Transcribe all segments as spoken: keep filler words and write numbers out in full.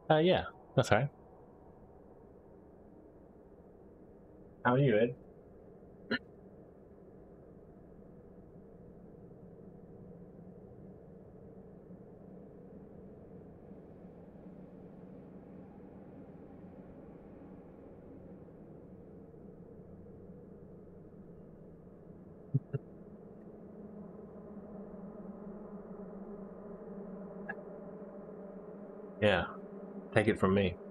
Uh, yeah, that's right. How are you, Ed? Yeah, take it from me.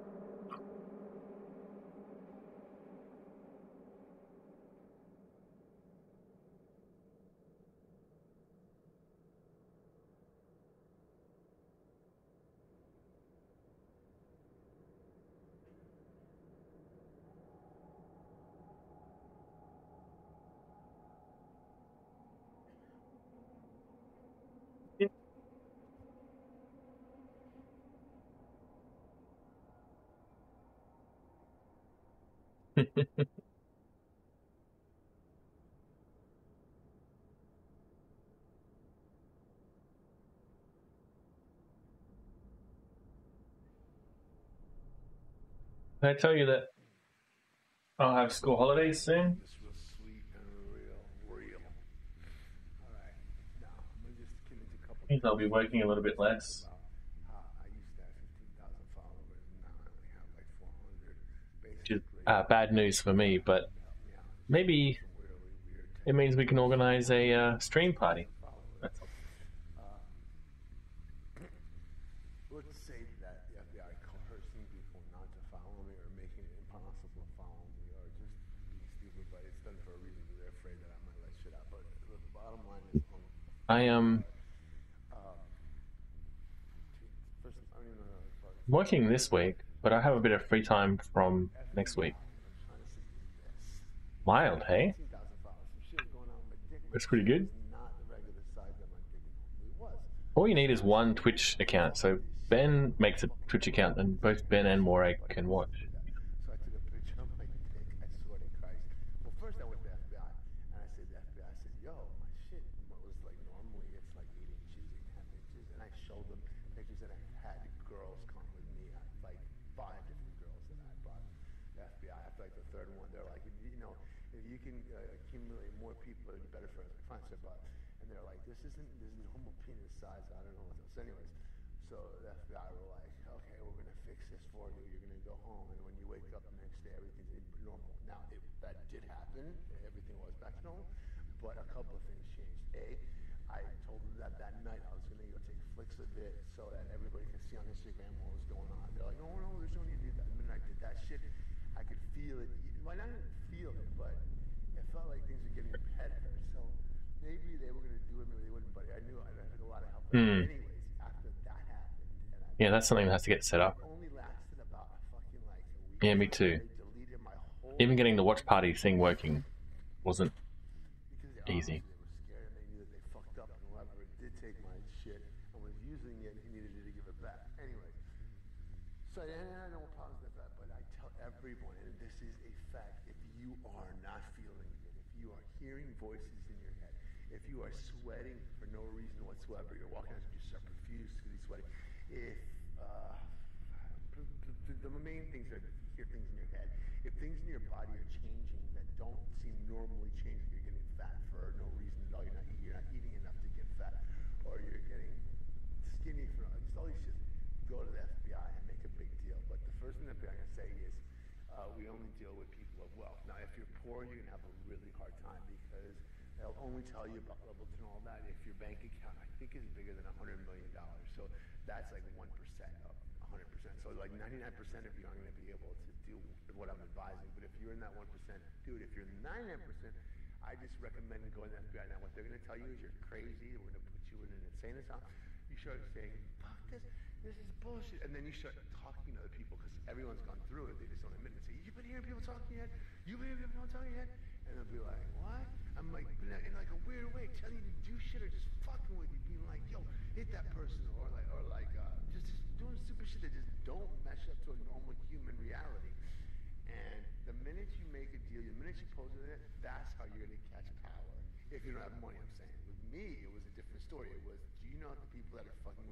Did I tell you that I'll have school holidays soon? Just real sweet and real, real. All right. Now I'm gonna just get into a couple Means I'll things be that you working a might little not bit think less. about. How I used to have fifteen thousand followers, and now I only have like four hundred. Which is Basically, uh, bad news for me, uh, but you helped me out and showed me maybe some really weird it means we can techniques. organize a uh, Now I stream have ten party. thousand followers. That's all. Um, let's say that the F B I coercing people not to follow me or making it impossible to follow me or just being stupid, but it's done for a reason. They're afraid that I might let shit out. But the bottom line is, um, I am um, first, I don't even know how to start. um, working Here's this the week, thing. but I have a bit of free The time from next F B I, week. what I'm trying to say is this. I Mild, got hey? fifteen thousand followers. Some shit was going on with my dick. My That's pretty dick was good. not the regular size that my dick normally was. All you It's need is not one saying, Twitch oh, account, fuck so this shit. Ben I'm makes a fucking Twitch account, horny. and This both Ben weird and shit. Morag But can watch. fuck that. So I took a picture of my dick. I swear to Christ. Well, first I went to the F B I and I said to the F B I, I said, yo, my shit was like normally it's like eight inches, eight and a half inches. And I showed them pictures that I had girls come with me, like five different girls that I brought the F B I. After like the third one, they're like, you know, if you can uh, accumulate more people, it'd be better for us. Like, fine, so I brought, and they're like, this isn't this is normal penis size. I don't know what else. Anyways, so the F B I were like, okay, we're gonna fix this for you. You're gonna go home, and when you wake up the next day, everything's normal. Now, it, that did happen. Everything was back to normal, but a couple of things changed. A, I told them that that night I was gonna go take flicks of it so that everybody can see on Instagram what was going on. They're like, no, no, there's no need to do that. The minute I did that shit, I could feel it. Well, I didn't feel it, but it felt like things were getting better. So maybe they were gonna do it, maybe they wouldn't. But I knew I took a lot of help. But Hmm. anyways, after that happened, and I Yeah, did that's something that, that has to get set it up. only lasted about fucking like a week Yeah, or me so, and then too. they deleted my whole Even getting the watch fucking party thing page working wasn't because they, easy. obviously they were scared and they knew that they fucked up, and whoever did take my shit and was using it, he needed to give it back. Anyways, so yeah, I know problems with that, but I tell everyone, and this is a fact: if you are not feeling good, if you are hearing voices in your head, if you are sweating for no reason whatsoever, you're walking out, you start profuse because you're sweating. If uh, the, the main things are you hear things in your head. If things in your body are changing that don't seem normally changing, you're getting fat for no reason at all. You're not, you're not eating enough to get fat, or you're getting skinny for just all these shit. Go to the F B I and make a big deal. But the first thing the F B I is gonna say is, uh, we only deal with people of wealth. Now, if you're poor, you're gonna have a really hard time because they'll only tell you about levels and all that if your bank account, I think, is bigger than a hundred million dollars. So that's like one percent of a hundred percent. So like ninety-nine percent of you aren't gonna be able to do what I'm advising. But if you're in that one percent, dude, if you're ninety-nine percent, I just recommend going to the F B I. Now, what they're gonna tell you is you're crazy. We're gonna put you in an insane asylum. You start saying, "Fuck this, this is bullshit," and then you start talking to other people because everyone's gone through it. They just don't admit it. Say, "You've been hearing people talking yet? You've been hearing people talking yet?" And they'll be like, "What?" I'm like, in like a weird way, telling you to do shit or just fucking with you, being like, "Yo, hit that person," or like, or like, uh, just, just doing stupid shit that just don't mesh up to a normal human reality. And the minute you make a deal, the minute you pose with it, that's how you're gonna catch power. If you don't have money, I'm saying. With me, it was a different story. It was, do you know the people that are fucking with you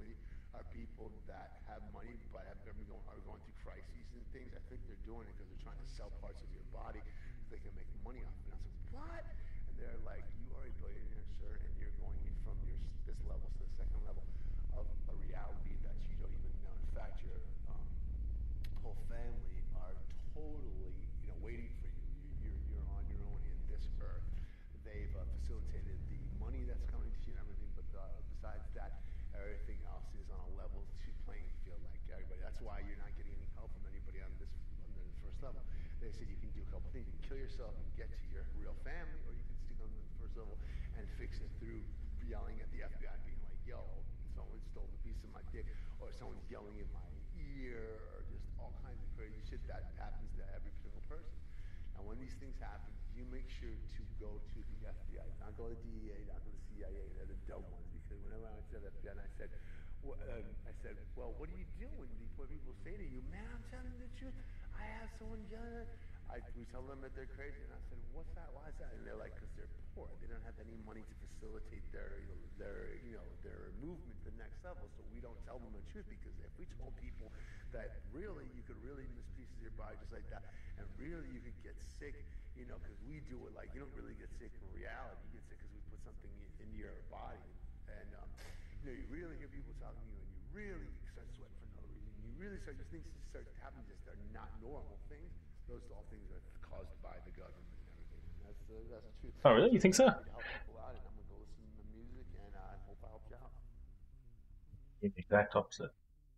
are people that have money but have been going, are going through crises and things. I think they're doing it because they're trying to sell parts of your body so they can make money off it. And I was like, what? And they're like, you are a billionaire, sir, and you're going from your this level to the second level of a reality that you don't even know. In fact, your um, whole family are totally, you know, waiting for you. you you're, you're on your own in this earth. They've uh, facilitated the money that's coming to you and everything, but uh, besides that, everything else is on a level two playing field like everybody. That's why you're not getting any help from anybody on this on the first level. They said you can do a couple things. You can kill yourself and get to your real family, or you can stick on the first level and fix it through yelling at the F B I, being like, yo, someone stole a piece of my dick, or someone's yelling in my ear, or just all kinds of crazy shit that happens to every single person. And when these things happen, you make sure to go to the F B I, not go to the D E A, not go to the C I A. They're the dumb ones, because whenever I went to the F B I, and I said, well, um, I said, well, what do you do when people say to you, man, I'm telling you the truth, I have someone yelling. I, we tell them that they're crazy, and I said, what's that? Why is that? And they're like, because they're poor. They don't have any money to facilitate their, their, you know, their movement to the next level. So we don't tell them the truth, because if we told people that really you could really miss pieces of your body just like that, and really you could get sick, you know, because we do it like you don't really get sick in reality. You get sick because we put something in your body, and um, you know, you really hear people talking to you, and you really start sweating for no reason. You really start, these things start happening, just they're not normal things. Those are all things that are caused by the government and everything. And that's uh, that's the truth. Oh, really? You think So so? I'm happy to help people out, and I'm gonna go listen to the music, and I uh, hope I helped you out. The exact opposite.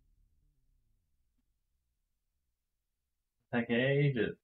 Take ages.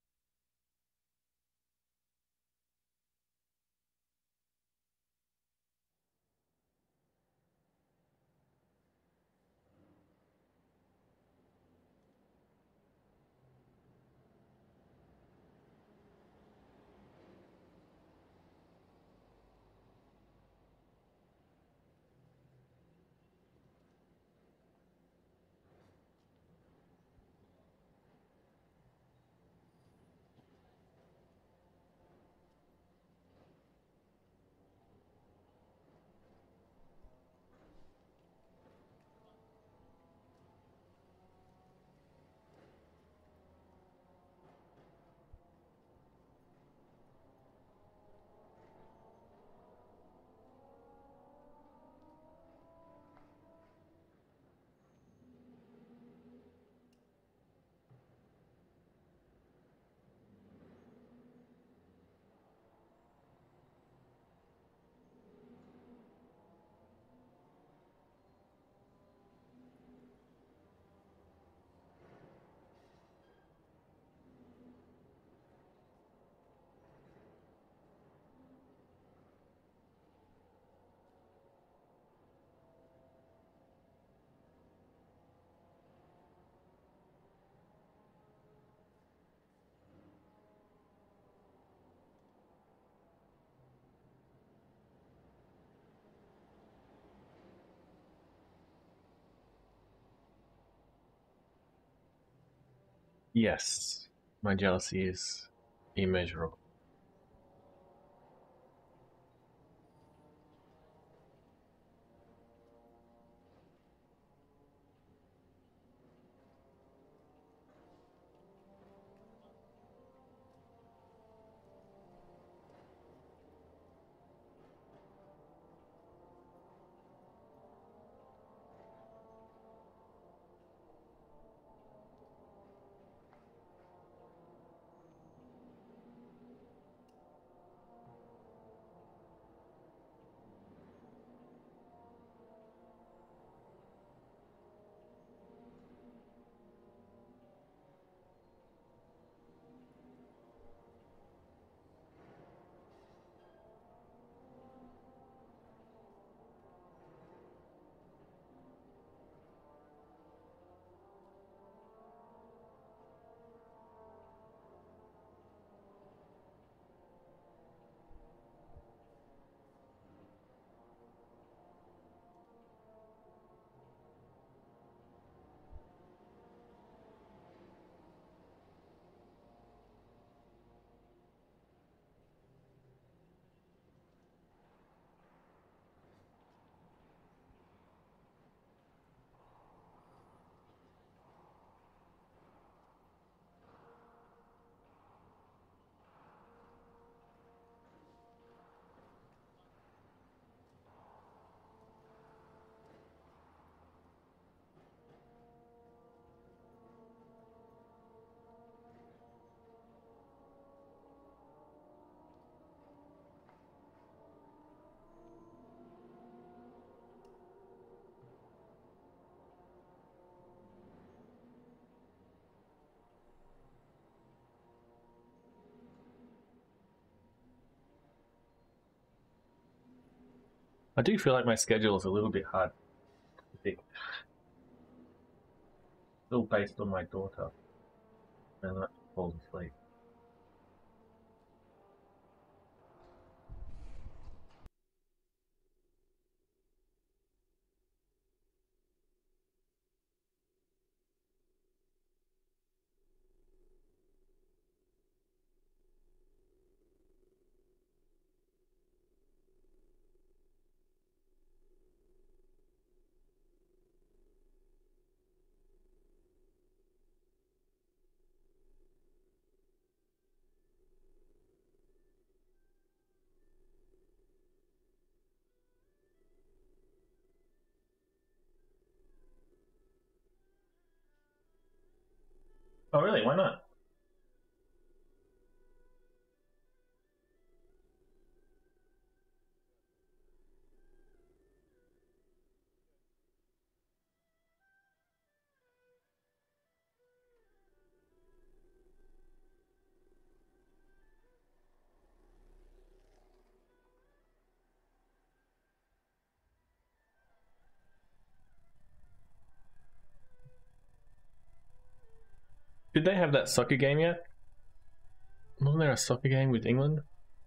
Yes, my jealousy is immeasurable. I do feel like my schedule is a little bit hard to pick. Still based on my daughter. And I fall asleep. Oh really? Why not? Did they have that soccer game yet? Wasn't there a soccer game with England?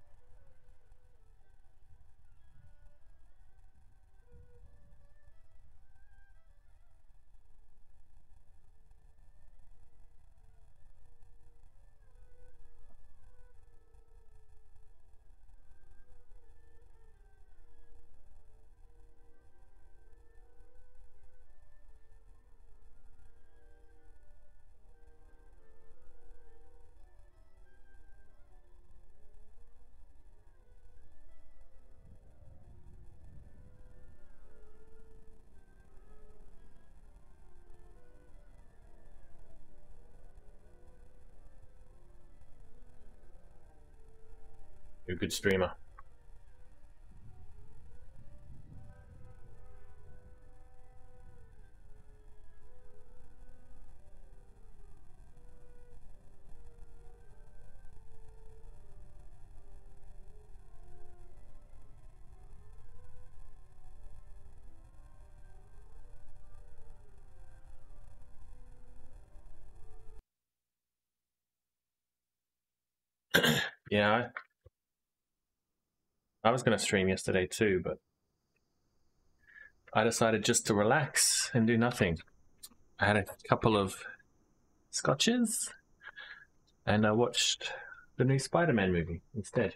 You're a good streamer. Yeah, I, I was going to stream yesterday too, but I decided just to relax and do nothing. I had a couple of scotches and I watched the new Spider-Man movie instead.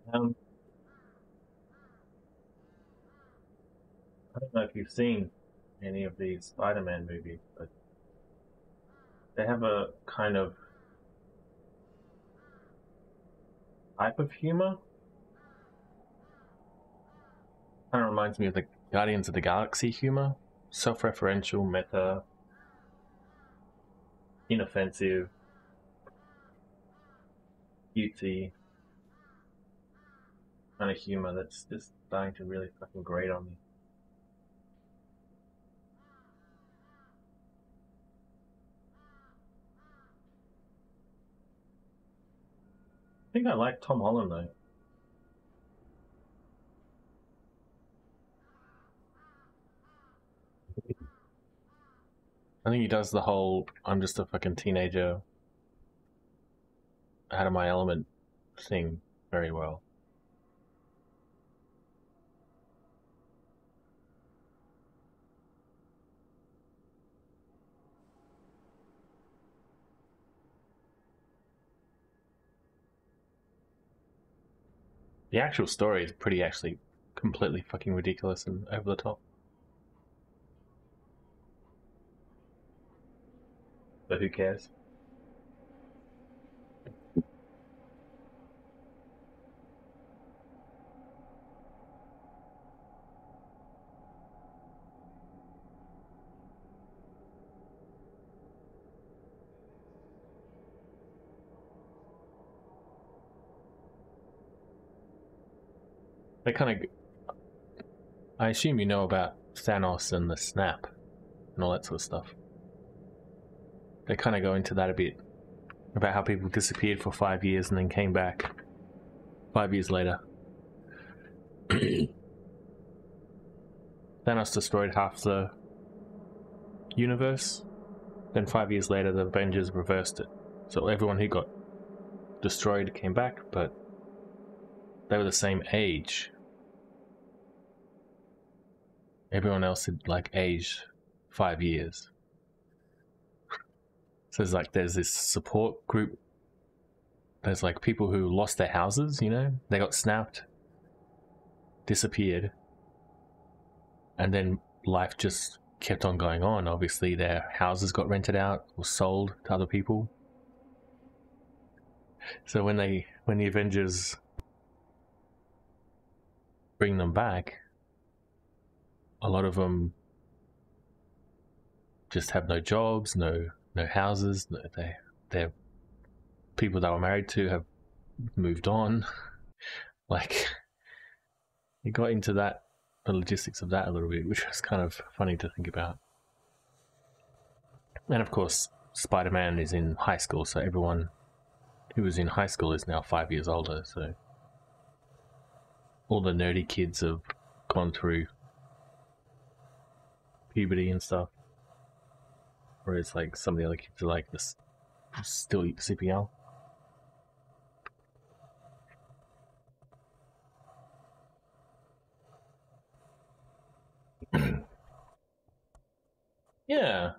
Um, I don't know if you've seen any of these Spider-Man movies, but they have a kind of type of humor. Kind of reminds me of the Guardians of the Galaxy humor. Self-referential, meta, inoffensive, cutesy kind of humor that's just starting to really fucking grate on me. I think I like Tom Holland though. I think he does the whole I'm just a fucking teenager out of my element thing very well. The actual story is pretty actually completely fucking ridiculous and over the top. But who cares? They kind of. I assume you know about Thanos and the snap and all that sort of stuff. They kind of go into that a bit about how people disappeared for five years and then came back five years later. Thanos destroyed half the universe. Then five years later, the Avengers reversed it. So everyone who got destroyed came back, but they were the same age. Everyone else had like aged five years. So there's like there's this support group. There's like people who lost their houses, you know, they got snapped, disappeared, and then life just kept on going on. Obviously, their houses got rented out or sold to other people. So when they when the Avengers bring them back, a lot of them just have no jobs, no no houses. No, they they're people they were married to have moved on. Like, it got into that, the logistics of that a little bit, which was kind of funny to think about. And of course, Spider-Man is in high school, so everyone who was in high school is now five years older, so all the nerdy kids have gone through puberty and stuff. Whereas like some of the other kids are like this, still super young. Yeah.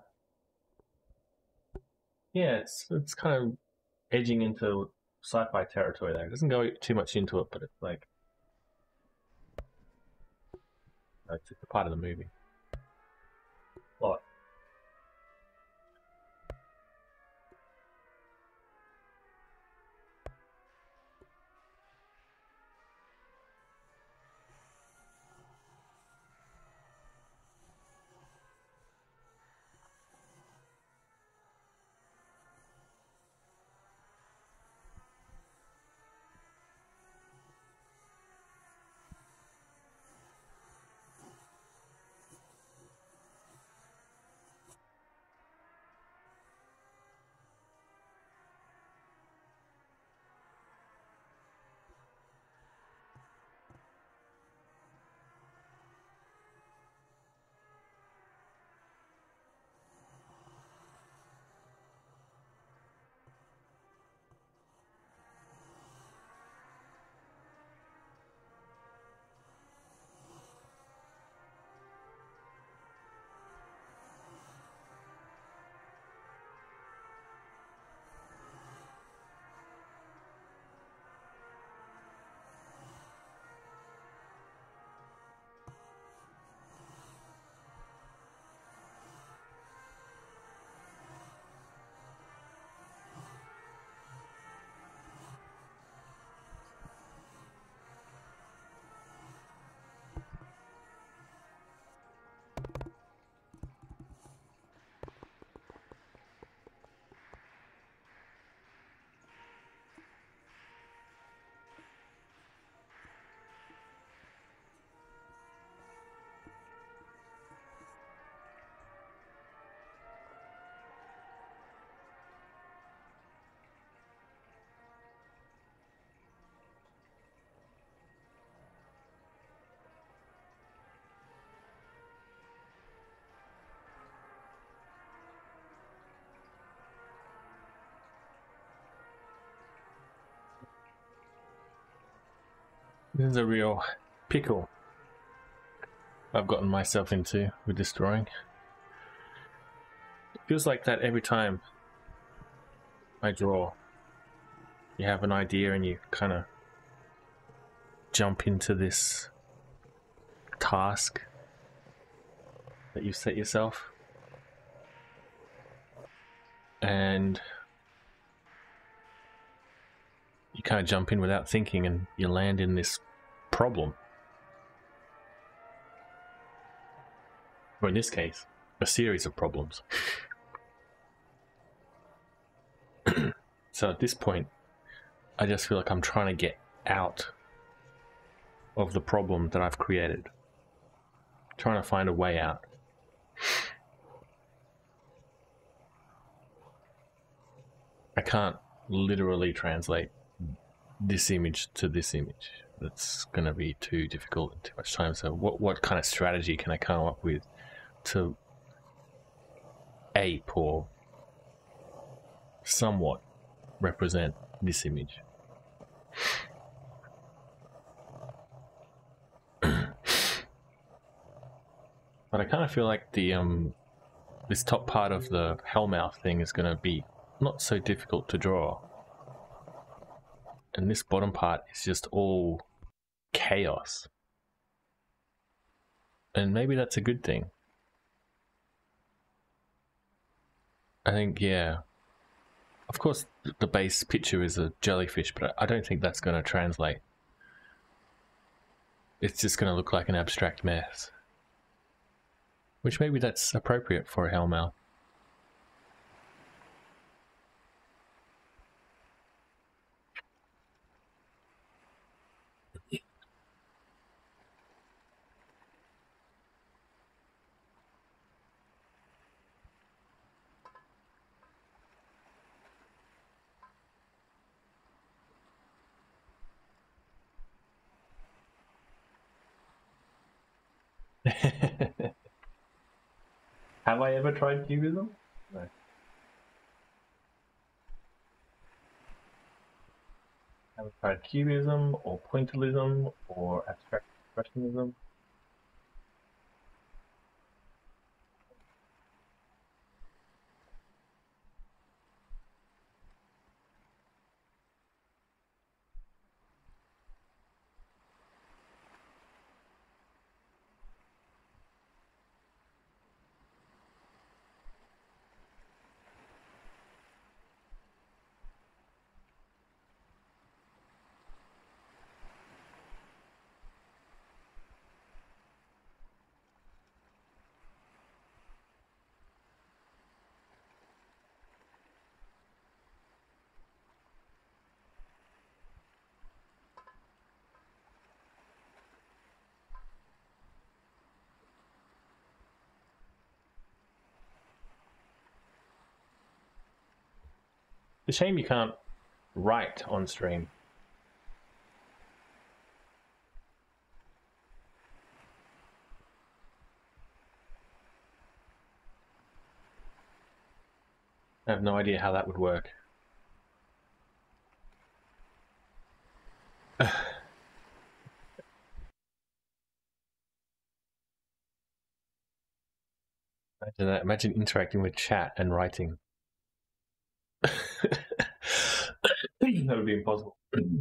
Yeah, it's it's kind of edging into sci-fi territory there. It doesn't go too much into it, but it's like it's a part of the movie. What? This is a real pickle I've gotten myself into with this drawing. It feels like that every time I draw. You have an idea and you kind of jump into this task that you set yourself. And you kind of jump in without thinking and you land in this problem. Or in this case, a series of problems. So at this point, I just feel like I'm trying to get out of the problem that I've created. Trying to find a way out. I can't literally translate this image to this image. That's going to be too difficult and too much time. So what, what kind of strategy can I come up with to ape or somewhat represent this image? But I kind of feel like the um this top part of the Hellmouth thing is going to be not so difficult to draw. And this bottom part is just all chaos. And maybe that's a good thing. I think, yeah. Of course, the base picture is a jellyfish, but I don't think that's going to translate. It's just going to look like an abstract mess. Which maybe that's appropriate for a Hellmouth. Have I ever tried cubism? No. Have I tried cubism or pointillism or abstract expressionism? It's a shame you can't write on stream. I have no idea how that would work. Imagine that. Imagine interacting with chat and writing. That would be impossible.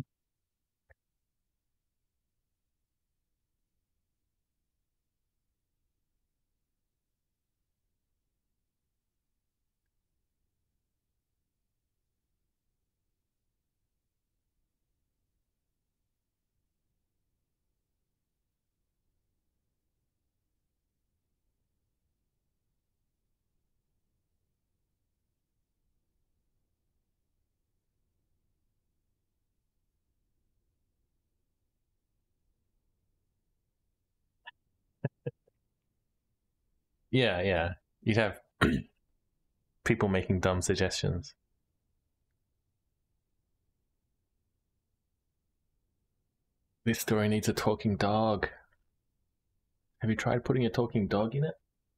Yeah, yeah. You'd have people making dumb suggestions. This story needs a talking dog. Have you tried putting a talking dog in it?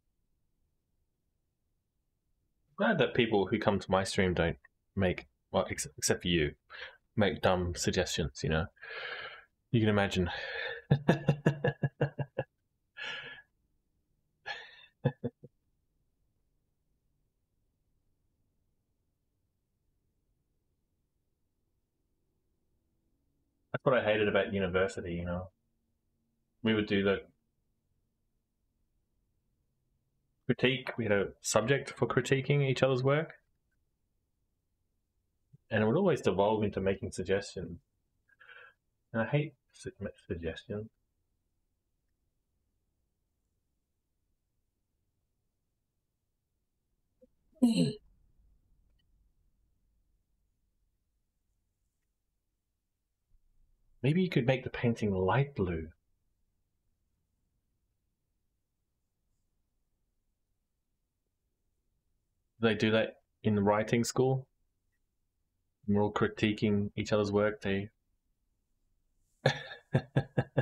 I'm glad that people who come to my stream don't make, well, ex except for you, make dumb suggestions, you know? You can imagine. That's what I hated about university, you know. We would do the critique, we had a subject for critiquing each other's work, and it would always devolve into making suggestions. And I hate su- suggestions. Maybe you could make the painting light blue. Do they do that in the writing school? We're all critiquing each other's work. They do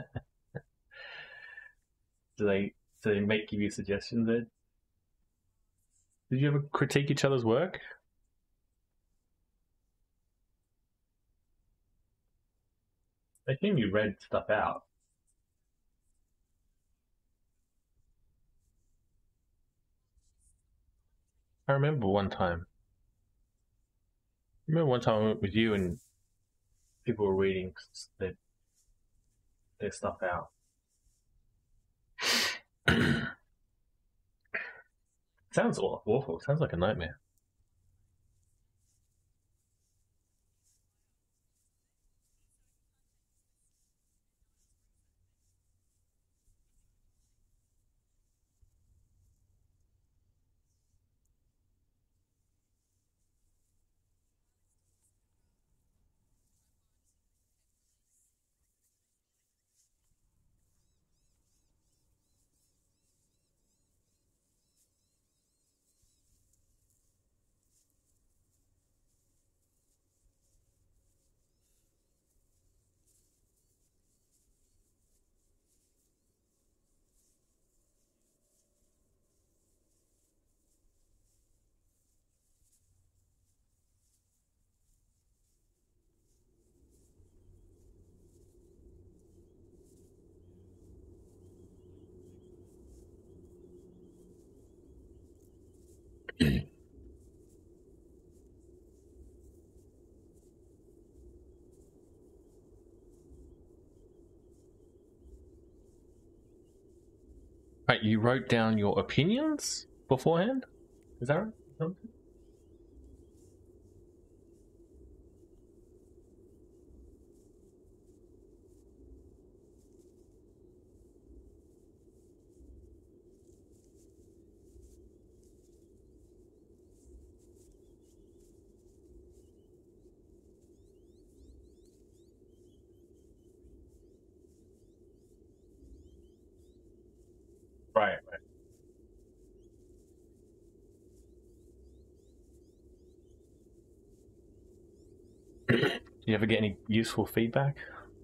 they do they make give you suggestions? Ed? Did you ever critique each other's work? I assume you read stuff out. I remember one time. I remember one time I went with you and people were reading their, their stuff out. Sounds awful. Sounds like a nightmare. Right, you wrote down your opinions beforehand? Is that right? Something? Right, right. You ever get any useful feedback?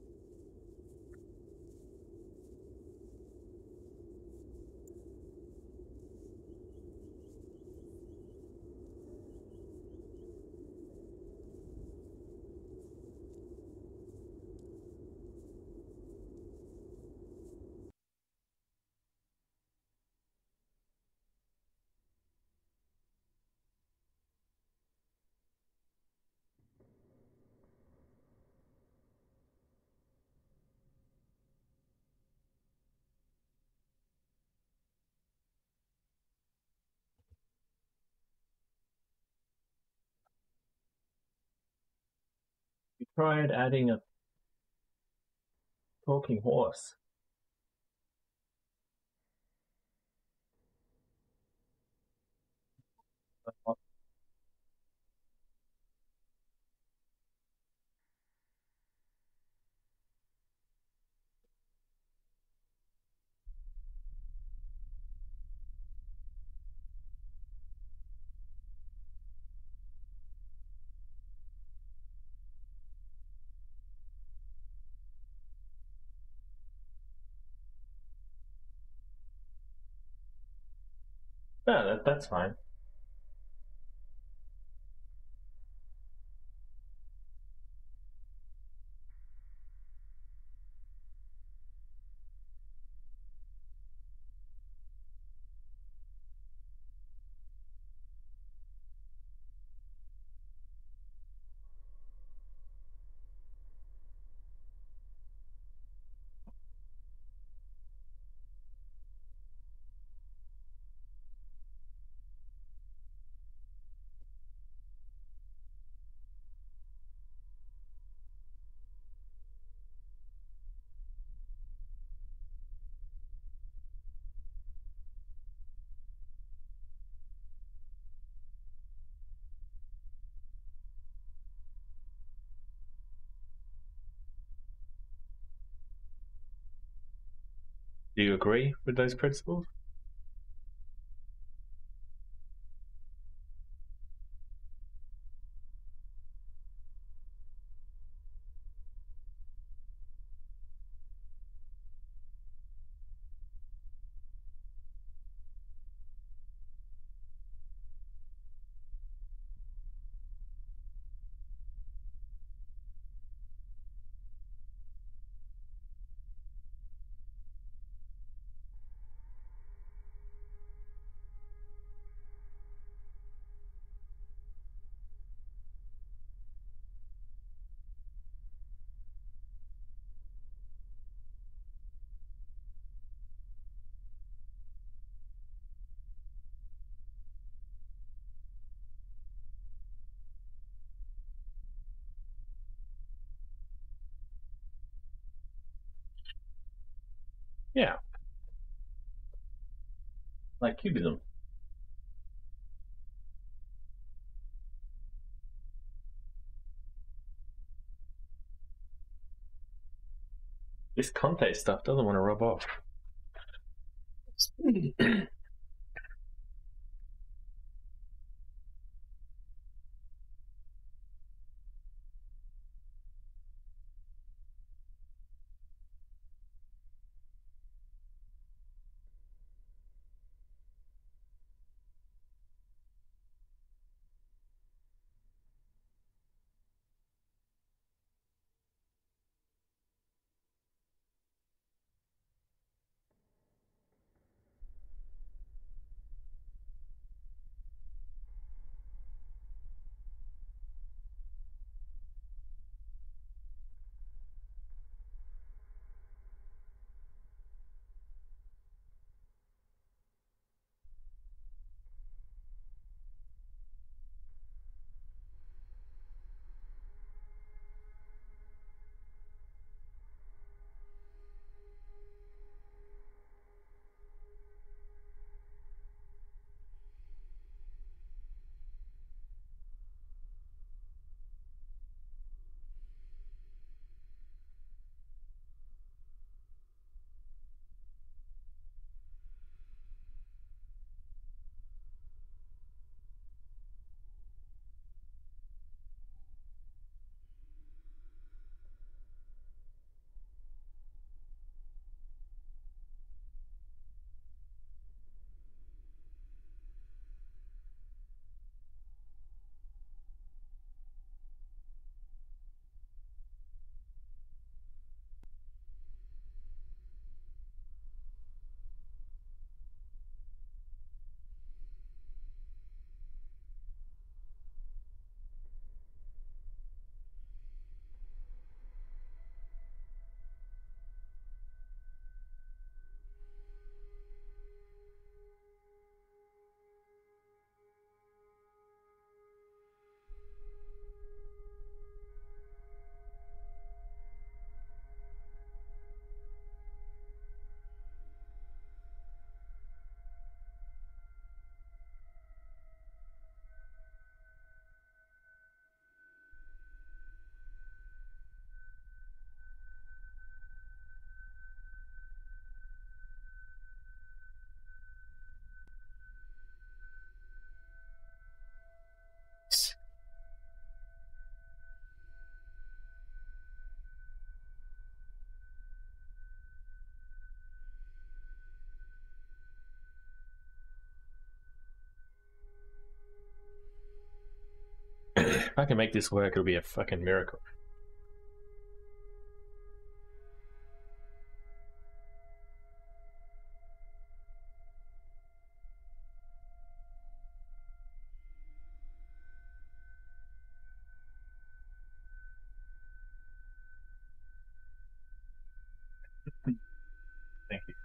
You tried adding a talking horse. No, that, that's fine. Do you agree with those principles? Yeah. Like cubism. This Conte stuff doesn't want to rub off. If I can make this work, it'll be a fucking miracle. Thank you.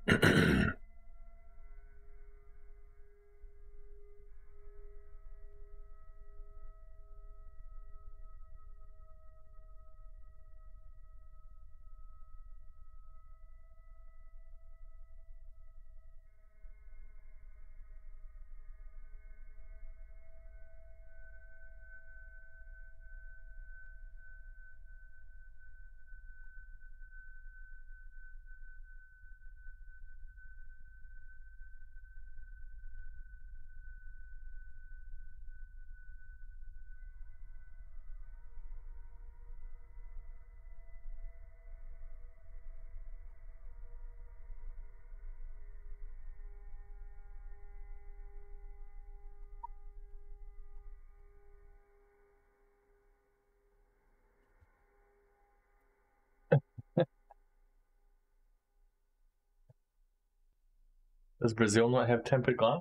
Does Brazil not have tempered glass?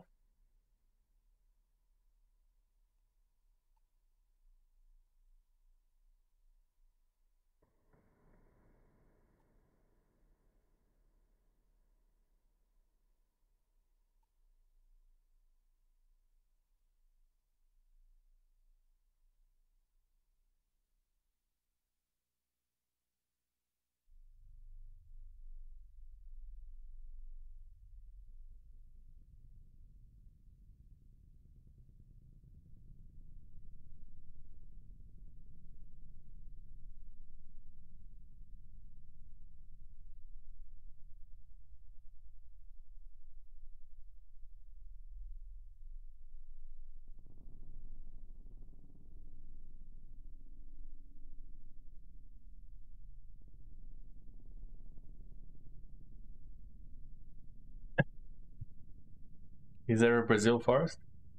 Is there a Brazil forest?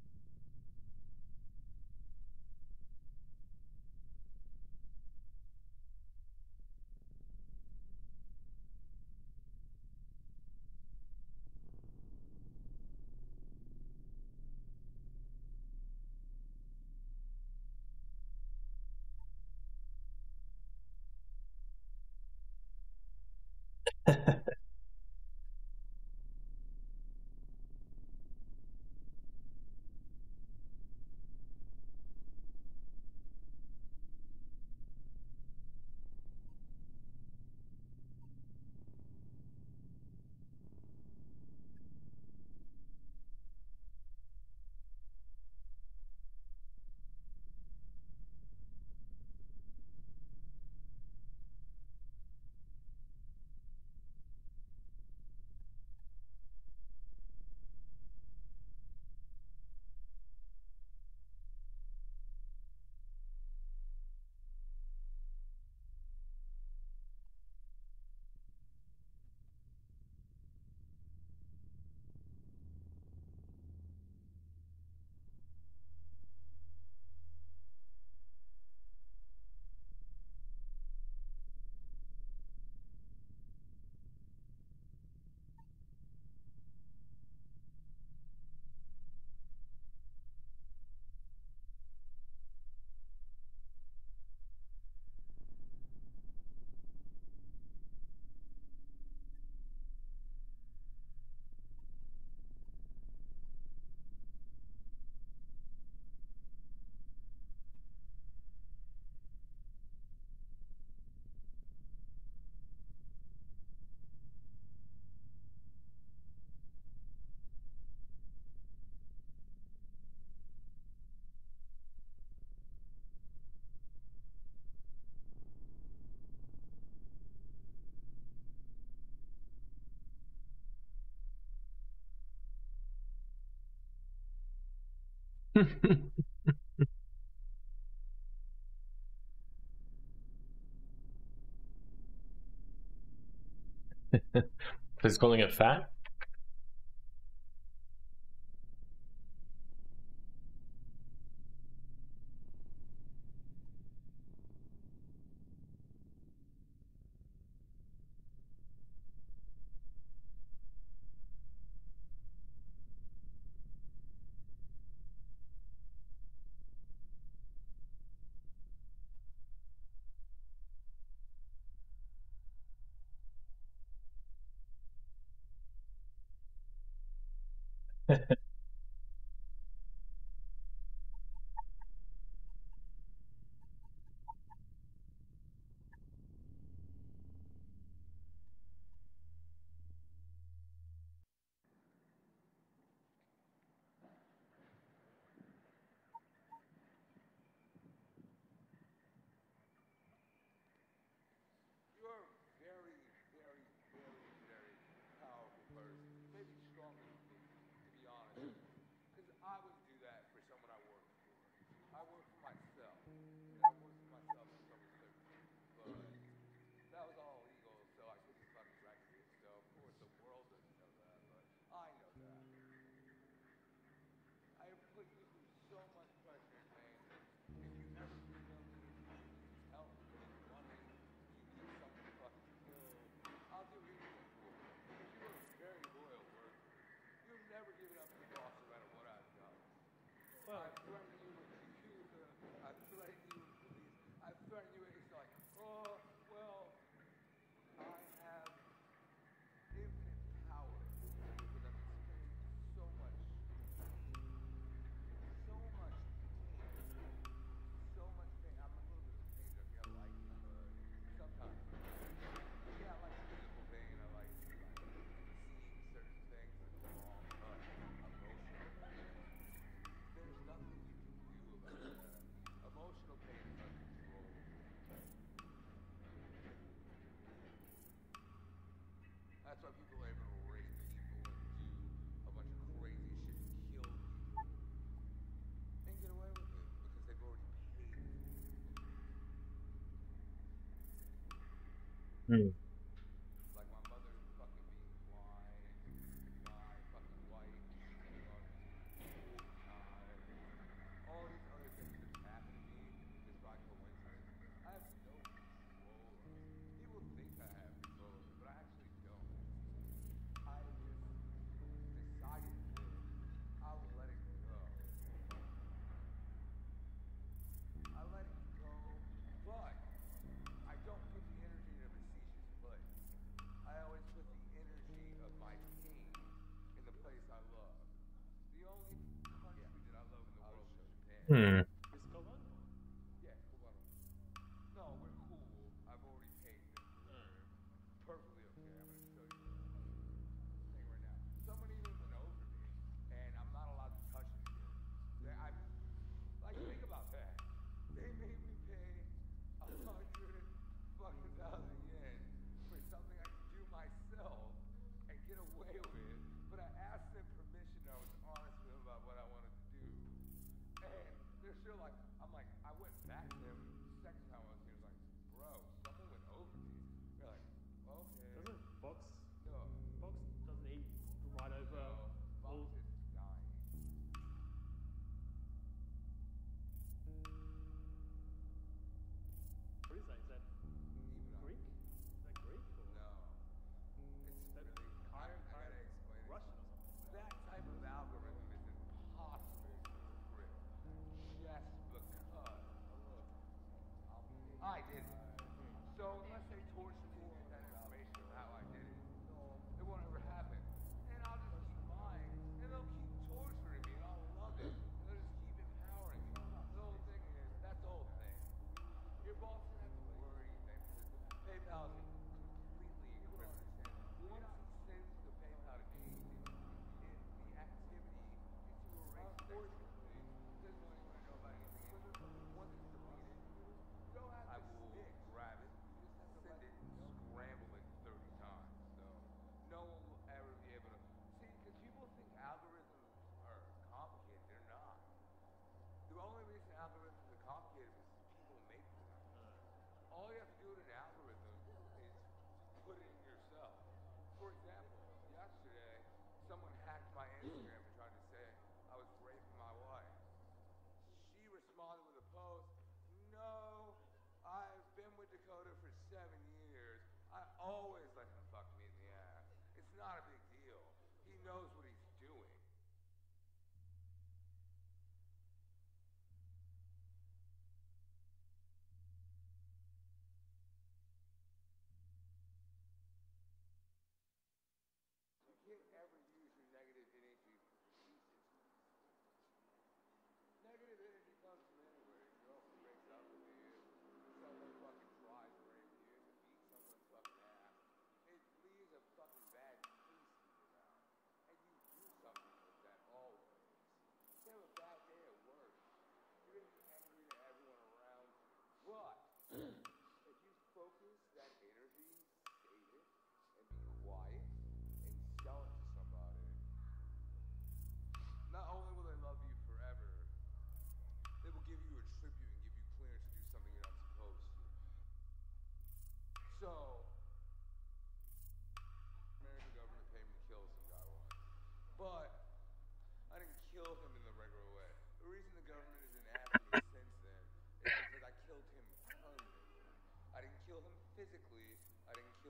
He's calling it fat? You're a very, very, very, very powerful person. Maybe stronger than me, to be honest. Because I would do that for someone I worked for. I worked for myself. And I worked for myself since I was thirteen. But that was all illegal, so I couldn't fucking record it. So, of course, the world doesn't know that, but I know that. I have put you through so much pressure and pain that if you ever email me and you need help, you need money, you need someone to fucking kill, I'll do anything for you. Because you are a very loyal worker. You've never given up to the boss no matter what I've done. Well, I've threatened you with Yakuza. I've threatened you with police. I've threatened you. It's like, oh, well, I have infinite power because I've experienced so much, so much pain. So much pain. I'm a little bit of a pain junkie. I like it, but sometimes, yeah, I like physical pain. I like, like seeing certain things that are wrong, but emotional pain, there's nothing you can do about that. Emotional pain is uncontrollable. That's why people are able to rape people and do a bunch of crazy shit and kill people and get away with it because they've already paid for it. Hmm. Like my mother fucking being blind, my fucking wife cheating on me all the time, all these other things that have happened to me just by coincidence. I have no control of. People think I have control of it, but I actually don't. I just decided that I'll let it go. I let it go, but I don't put the energy in a facetious place. I always put the energy of my pain in the place I love. The only country that I love in the world is Japan. Hmm. is Koban? Yeah, Cubano. No, we're cool. I've already paid them. We're perfectly okay. I'm gonna show you this fucking thing right now. Someone even went over me, and I'm not allowed to touch anything. They, I'm like, think about that. They made me pay a hundred fucking thousand yen for something I could do myself and get away with. But I asked them permission. I was honest with them about what I wanted to do. And they're still like, I'm like, I went back to them the second time I was here. I was like, bro, someone went over me. They're like, okay. Doesn't Fox No, Fox doesn't he ride over no, Fox all is dying. what is that? Is that Even I- Greek? Is that Greek or No. It's that really, I, Cairo, I Cairo, gotta explain it. Russian or something? That type of algorithm is impossible to encrypt just because I did it. So unless they torture me to get that information of how I did it, it won't ever happen. And I'll just keep lying, and they'll keep torturing me, and I'll love it. And they'll just keep empowering me. The whole thing is, that's the whole thing. Your boss doesn't have to worry anything because PayPal is completely encrypted. Once he sends the PayPal to me, it, it, the activity gets erased externally. Doesn't want anyone to know about anything anymore. Once it's deleted, I will grab it, send it, scramble it thirty times. So no one will ever be able to see, because people think algorithms are complicated. They're not. The only reason algorithms are complicated is because people make them. All you have to do in an algorithm is put in yourself. For example, yesterday, someone hacked my Instagram and tried to say I was raping my wife. She responded with a post, no, I've been with Dakota for seven years. I always let him fuck me in the ass. It's not a big deal. He knows what he's doing. You can't ever use your negative energy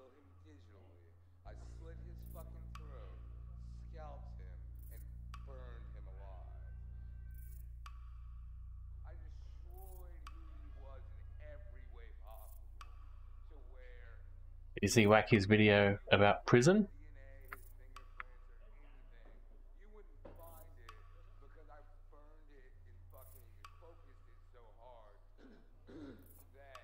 kill him digitally. I slit his fucking throat, scalped him, and burned him alive. I destroyed who he was in every way possible. To where Is he Wacky's video about prison? D N A, his fingerprints, or anything, you wouldn't find it because I burned it and fucking focused it so hard that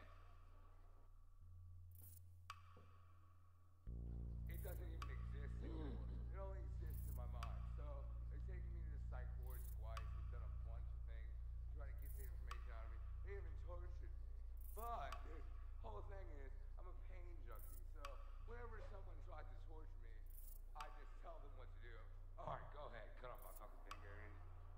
it doesn't even exist anymore. It only exists in my mind. So they've taken me to the psych ward twice. They've done a bunch of things to try to get the information out of me. They even tortured me. But the whole thing is, I'm a pain junkie. So whenever someone tries to torture me, I just tell them what to do. All right, go ahead, cut off my fucking finger. And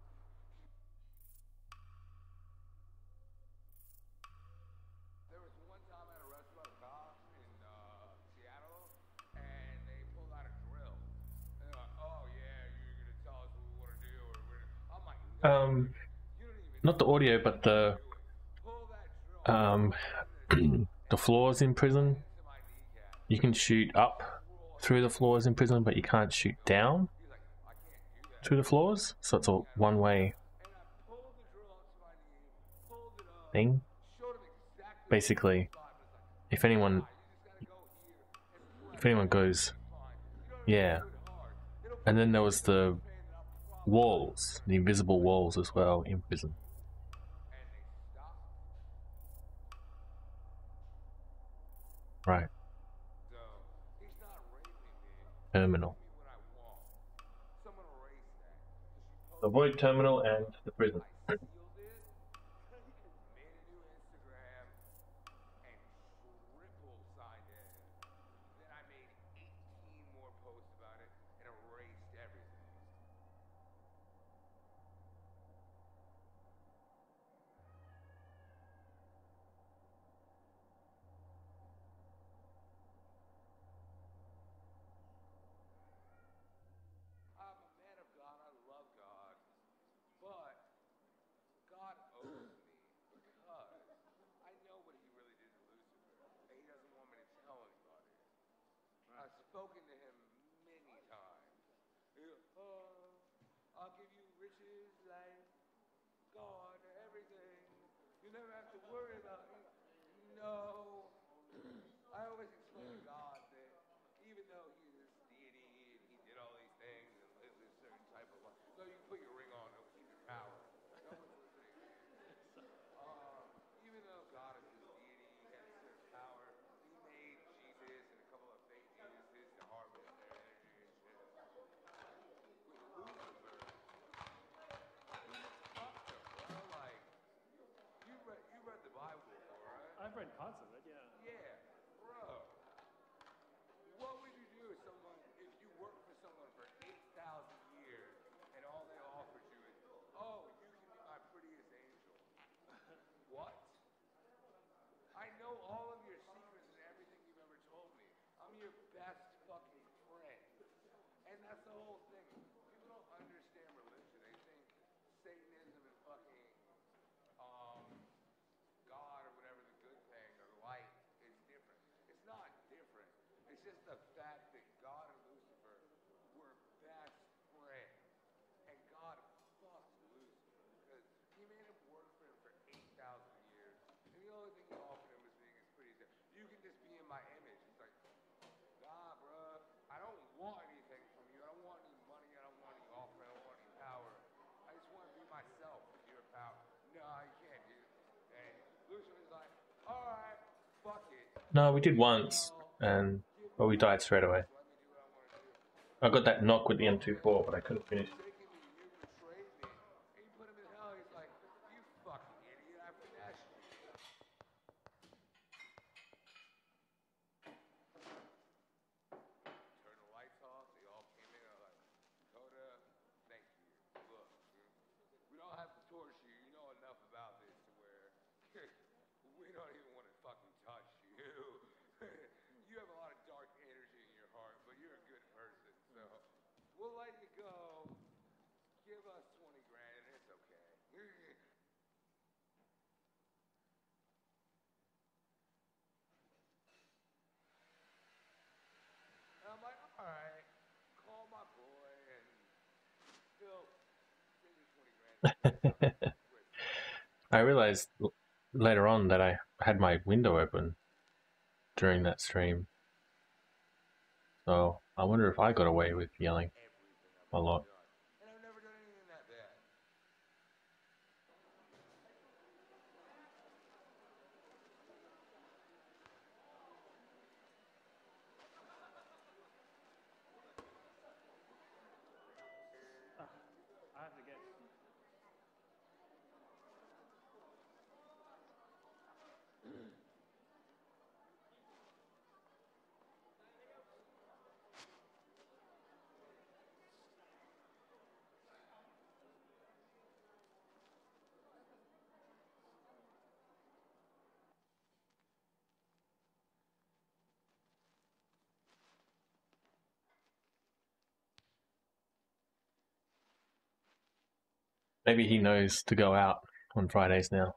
there was one time I had arrested by the cops in uh, Seattle, and they pulled out a drill. And they're like, "Oh yeah, you're gonna tell us what we want to do," or we're. I'm like, "No, Um, you don't even not the audio, but the do it. Pull that drill um, the floors in prison. into my kneecap." You can shoot up through the floors in prison, but you can't shoot down He's like, "I can't do that." through the floors. So it's a one-way And I pulled the drill up to my knee, pulled it up, thing. showed him exactly Basically, what the spot was like. if anyone, You just gotta go here and press if anyone goes, fine. You don't have to yeah. do it hard. It'll And then there was the pain that I'll probably walls, the invisible walls as well in prison. and they stopped. Right, So he's not raping me. terminal. Give me what I want. Someone erase that. 'Cause she Avoid terminal and the prison. I sealed it, made a new Instagram, and triple signed in. Then I made eighteen more posts about it and erased everything. I'm a man of God, I love God, but God owes me because I know what he really did to Lucifer, and he doesn't want me to tell anybody. I've spoken to him many times. He goes, "Oh, I'll give you riches, life, God, everything. You never have to worry about me." No. I always explain to God that even though he's this deity and he did all these things and lived a certain type of life, so you can put your ring on, it'll keep your power. No one's listening. Um, even though God is this deity, he has a certain power, he made Jesus and a couple of fake Jesuses to harvest their energy and shit. With Lucifer, fuck him, bro. Like, you read, you read the Bible before, right? I've read parts of it, yeah. Yeah, bro. What would you do if someone, if you worked for someone for eight thousand years and all they offered you is, "Oh, you can be my prettiest angel"? What? I know all of your secrets and everything you've ever told me. I'm your best fucking friend. And that's the whole thing. People don't understand religion. They think Satanism and fucking um, God or whatever, the good thing or light is different. It's not different. It's just the fact that God and Lucifer were best friends. And God fucked Lucifer because he made him work for him for eight thousand years. And the only thing he offered him was being as pretty as him. You can just be in my image. He's like, "Nah, bruh, I don't want anything from you. I don't want any money. I don't want any offer. I don't want any power. I just want to be myself with your power." "No, you can't, dude." And Lucifer's like, "All right, fuck it. No, we did once, and well, we died straight away. Let me do what I want to do." I got that knock with the M twenty-four, but I couldn't finish. Taking me, you betrayed me. And you put him in hell. He's like, "You fucking idiot. I finessed you." Turned the lights off. They all came in. I was like, "Dakota, thank you. Look, we don't have to torture you. You know enough about this to where we don't even want to fucking touch you. You have a lot of dark energy in your heart, but you're a good person. So we'll let you go. I realized l- later on that I had my window open during that stream. So I wonder if I got away with yelling Everything a I've lot. done. And I've never done anything that bad. I have to get. Maybe he knows to go out on Fridays now.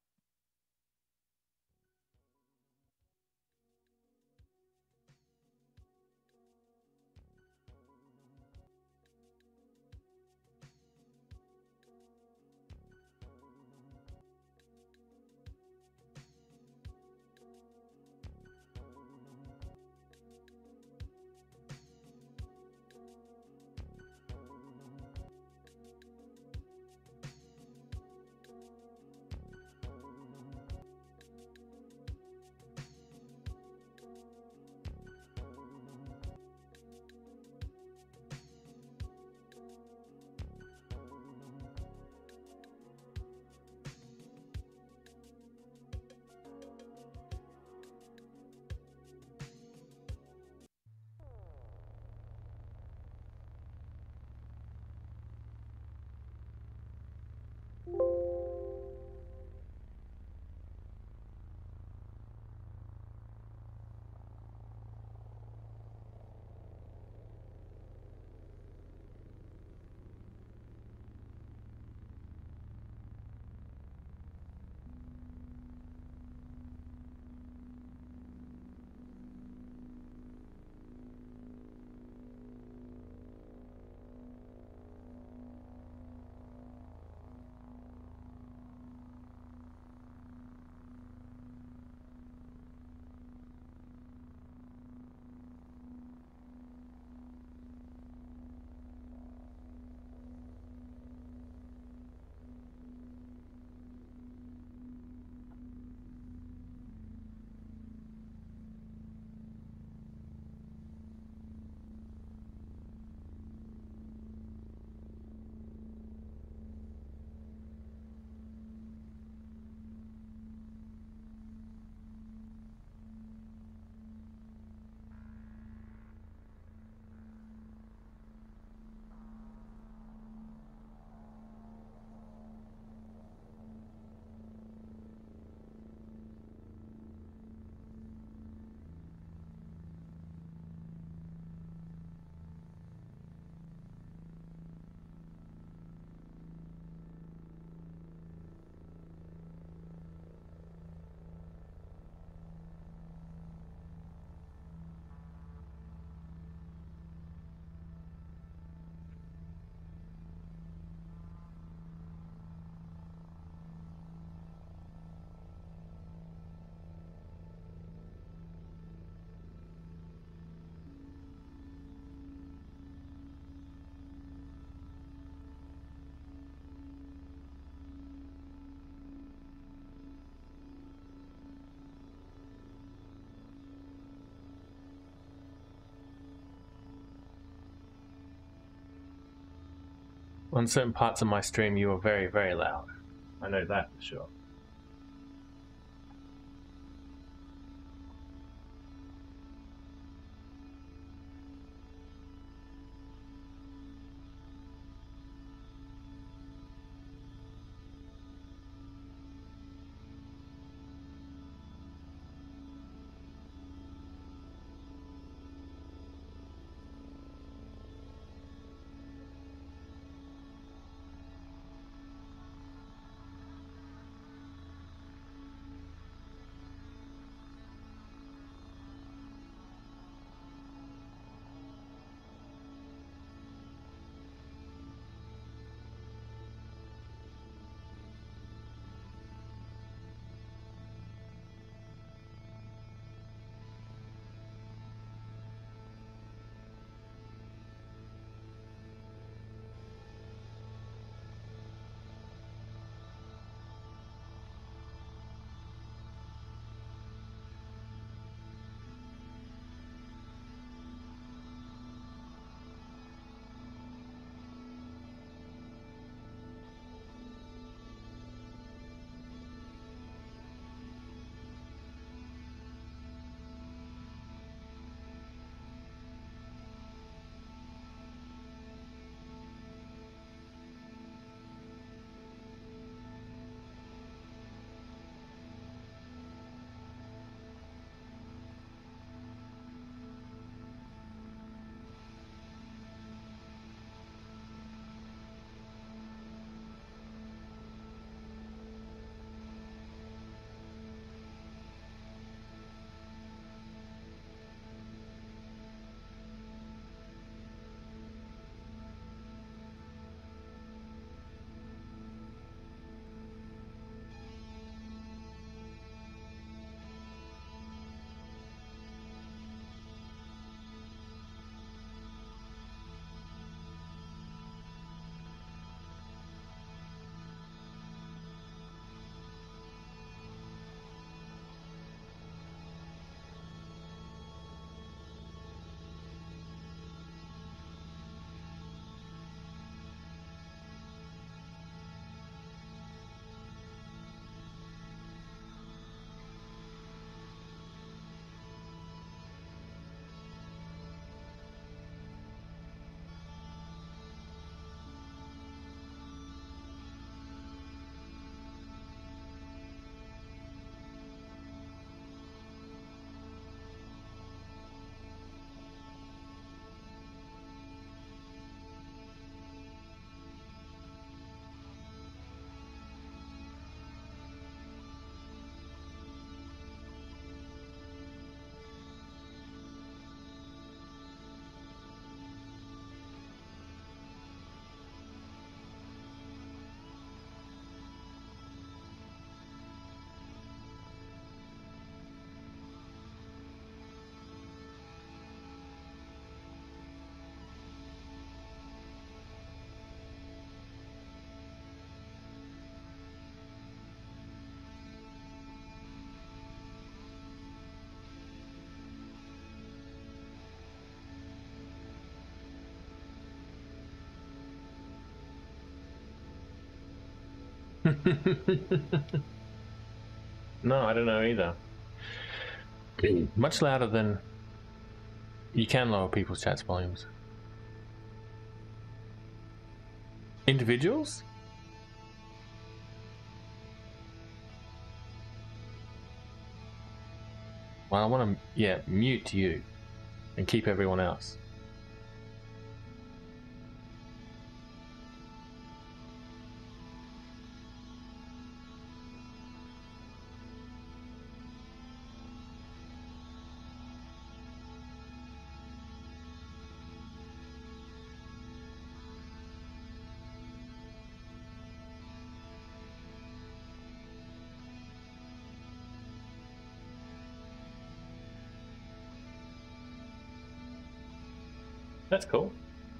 On certain parts of my stream, you were very, very loud. I know that for sure. No, I don't know either. Much louder than... You can lower people's chat's volumes. Individuals? Well, I want to, yeah, mute you and keep everyone else. That's cool.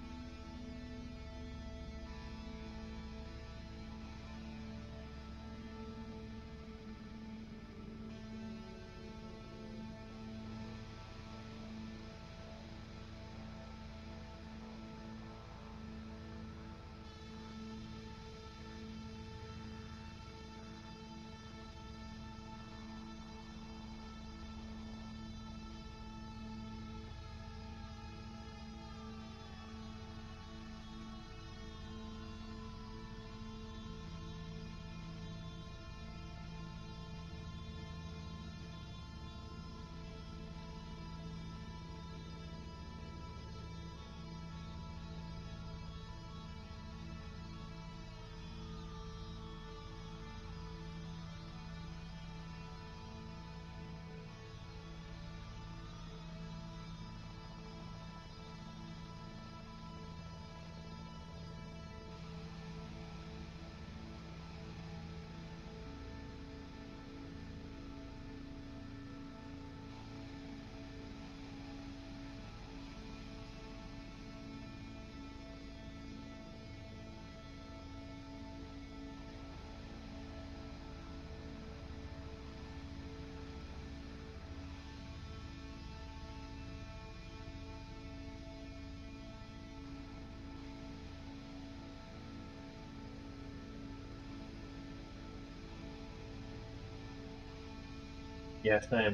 Yeah, same.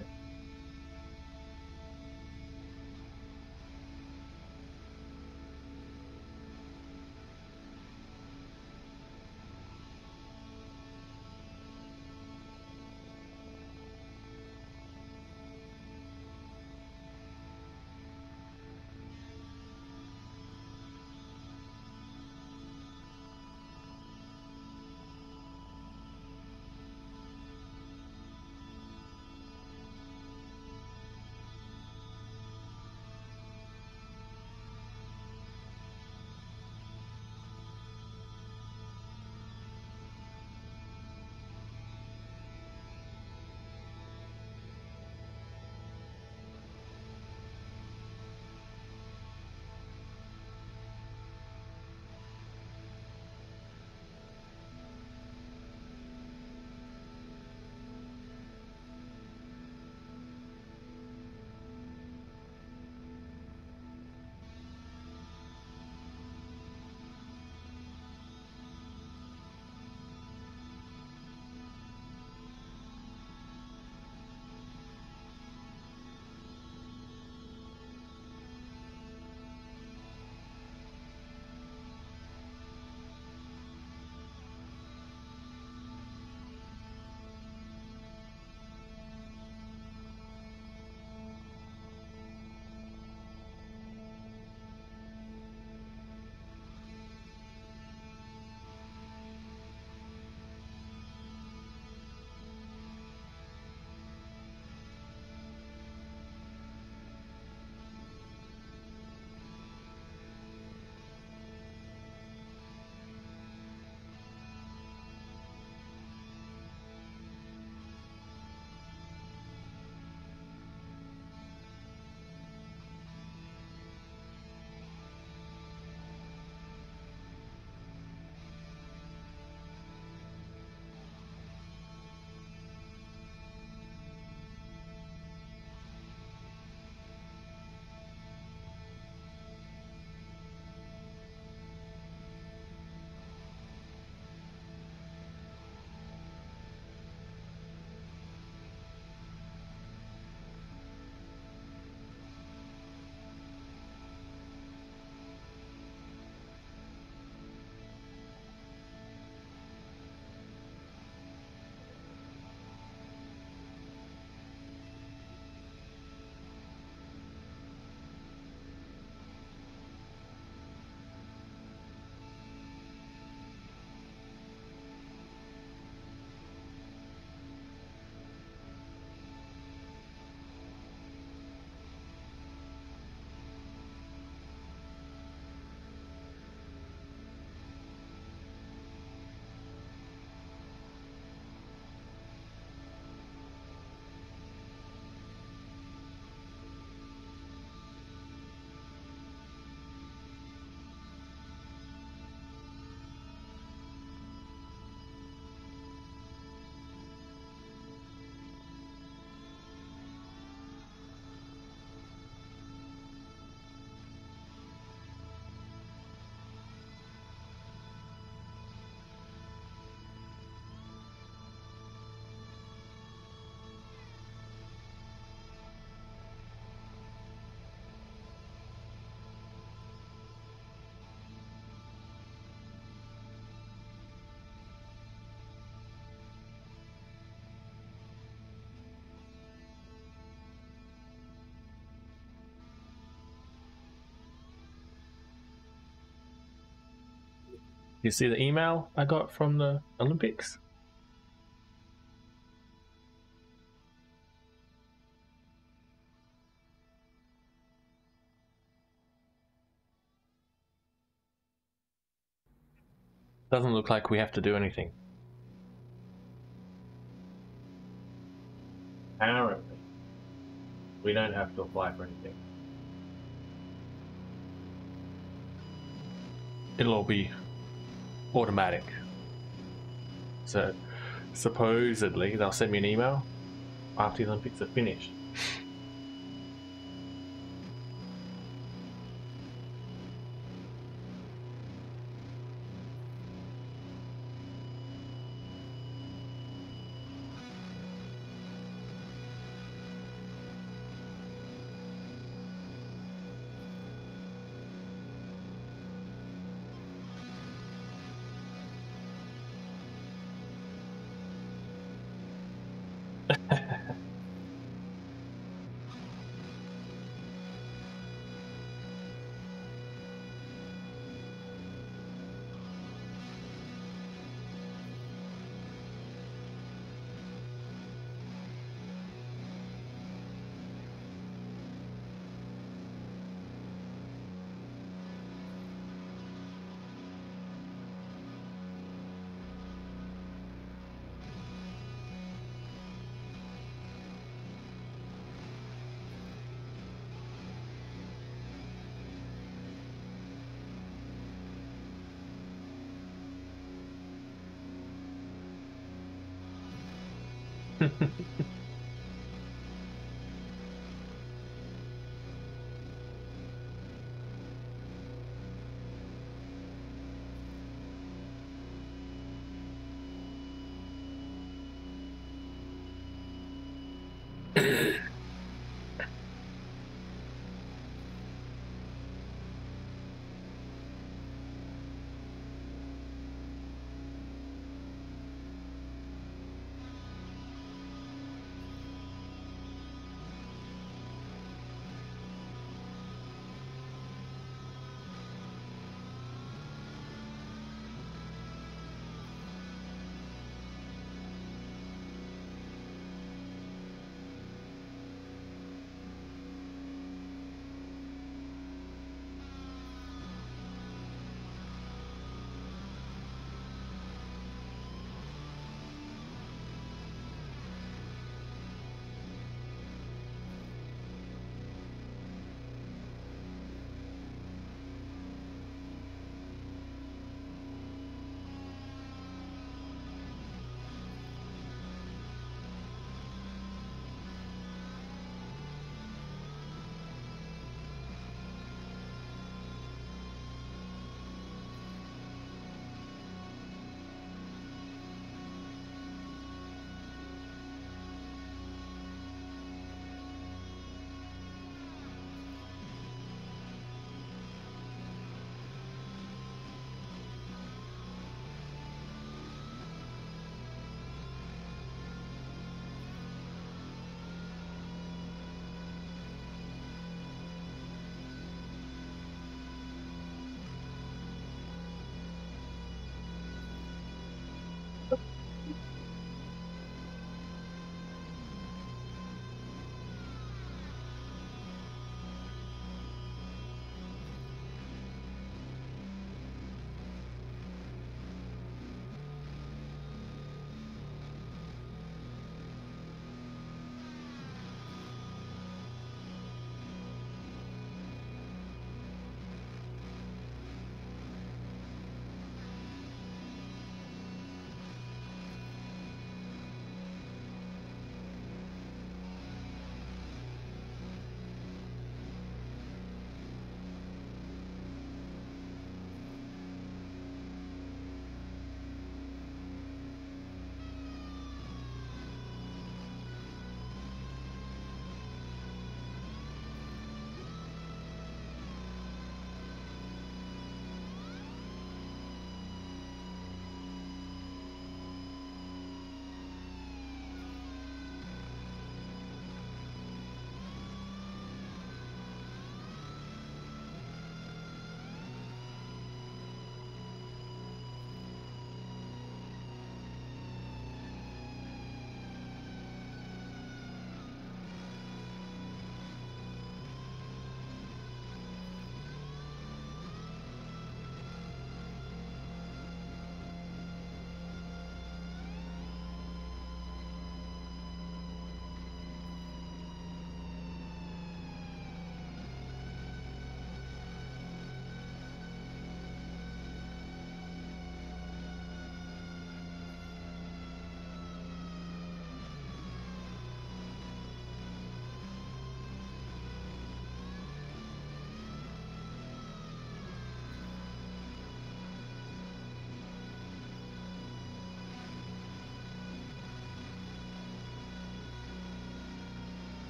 You see the email I got from the Olympics? Doesn't look like we have to do anything. Apparently, we don't have to apply for anything. It'll all be automatic. So, supposedly, they'll send me an email after the Olympics are finished.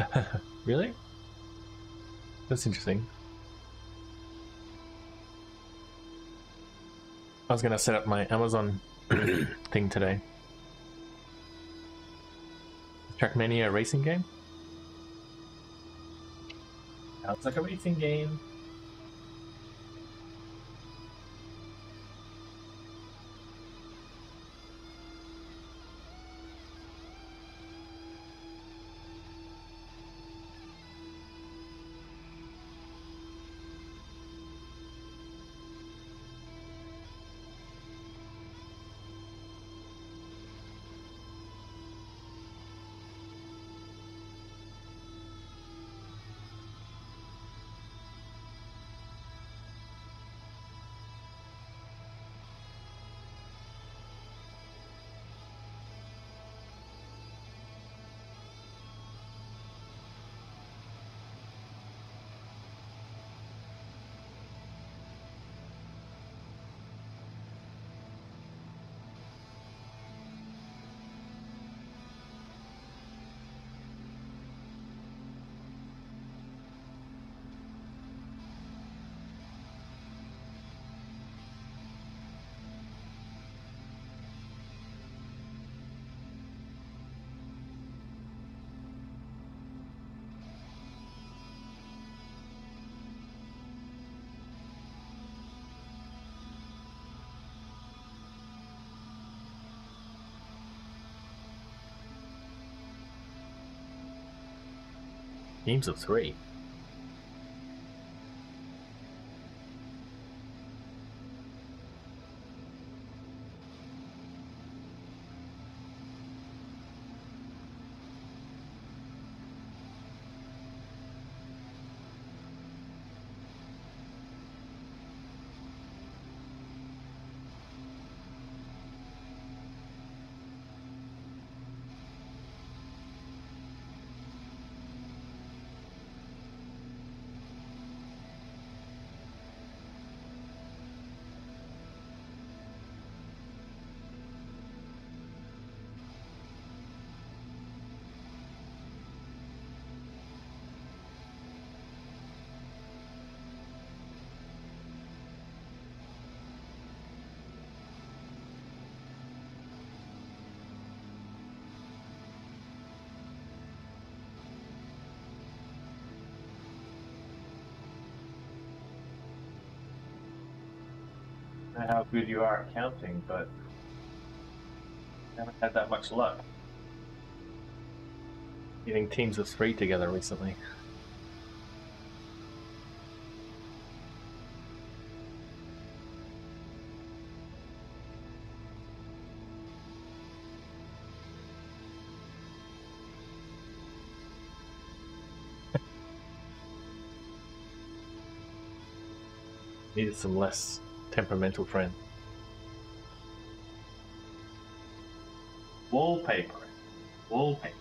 Really? That's interesting. I was gonna set up my Amazon thing today. Trackmania racing game? Sounds like a racing game. Games of three. I don't know how good you are at counting, but I haven't had that much luck getting teams of three together recently. Needed some less temperamental friend. Wallpaper. Wallpaper.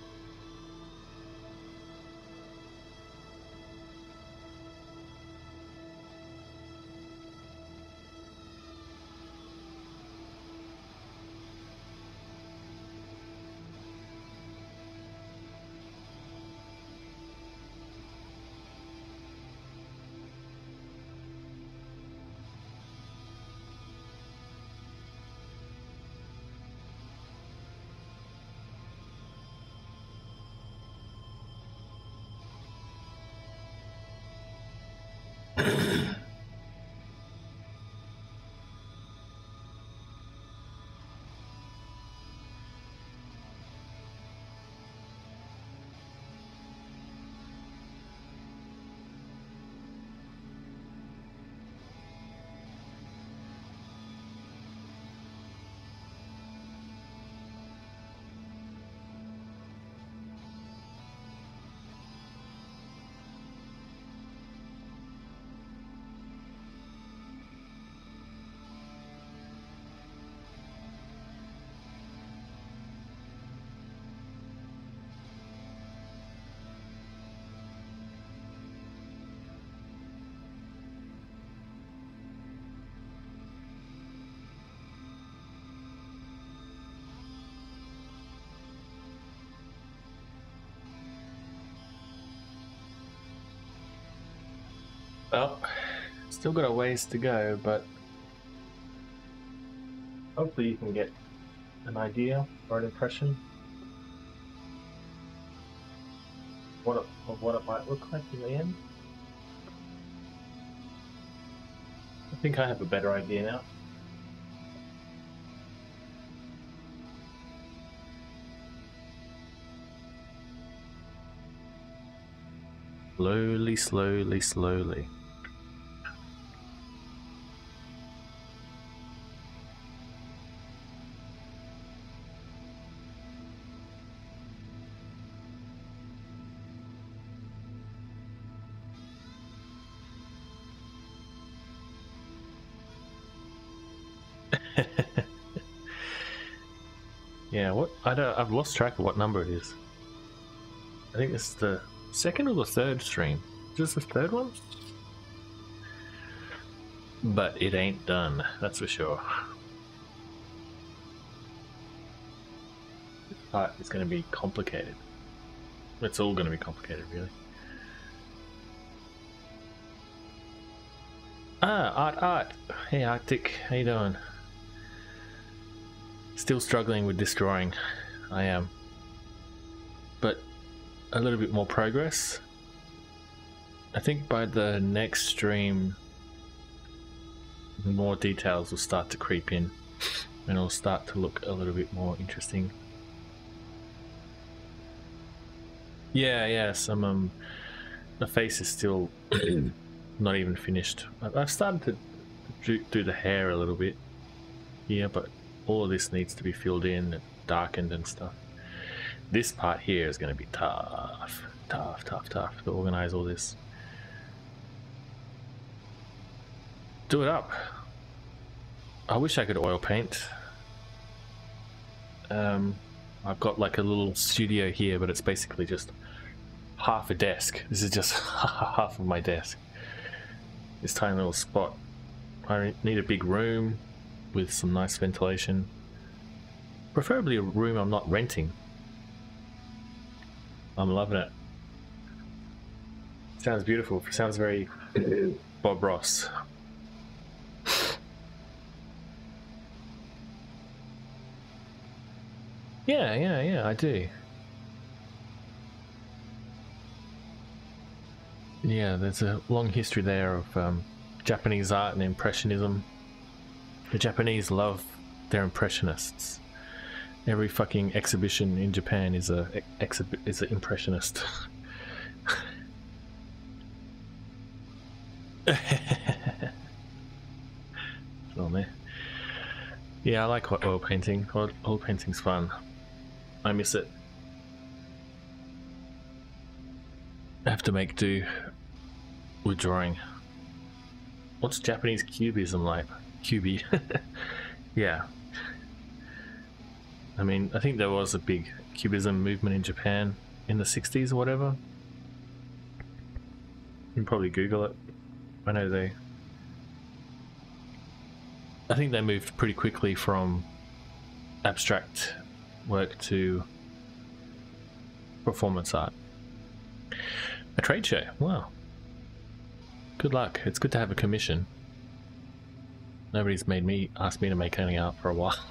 Well, still got a ways to go, but hopefully you can get an idea or an impression what it, of what it might look like in the end. I think I have a better idea now. Slowly, slowly, slowly. Yeah, what I don't I've lost track of what number it is. I think this is the second or the third stream. Is this the third one? But it ain't done, that's for sure. This part is going to be complicated. It's all going to be complicated, really. Ah, Art Art! Hey Arctic, how you doing? Still struggling with this drawing, I am. But a little bit more progress. I think by the next stream, more details will start to creep in and it'll start to look a little bit more interesting. Yeah, yeah, some um, the face is still not even finished. I've started to do, do the hair a little bit here, but all of this needs to be filled in and darkened and stuff. This part here is going to be tough, tough, tough, tough to organize all this. Do it up. I wish I could oil paint. Um, I've got like a little studio here, but it's basically just half a desk. This is just half of my desk. This tiny little spot. I need a big room with some nice ventilation. Preferably a room I'm not renting. I'm loving it. Sounds beautiful. Sounds very Bob Ross. Yeah, yeah, yeah, I do. Yeah, there's a long history there of um, Japanese art and Impressionism. The Japanese love their Impressionists. Every fucking exhibition in Japan is a exhib is an Impressionist. Oh man. Yeah, I like oil painting. Oil, oil painting's fun. I miss it. I have to make do with drawing. What's Japanese cubism like? Cubi. Yeah. I mean, I think there was a big cubism movement in Japan in the sixties or whatever. You can probably Google it. I know they... I think they moved pretty quickly from abstract work to performance art. A trade show, wow. Good luck. It's good to have a commission. Nobody's made me ask me to make any art for a while.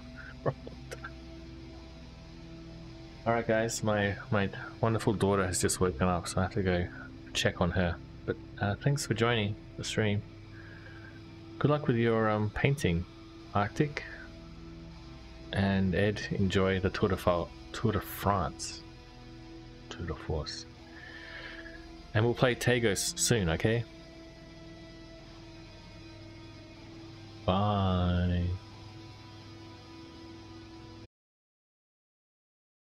Alright guys, my, my wonderful daughter has just woken up, so I have to go check on her. But uh, thanks for joining the stream. Good luck with your um, painting, Arctic. And Ed, enjoy the Tour de, Tour de France. Tour de Force. And we'll play Tagos soon, okay? Bye.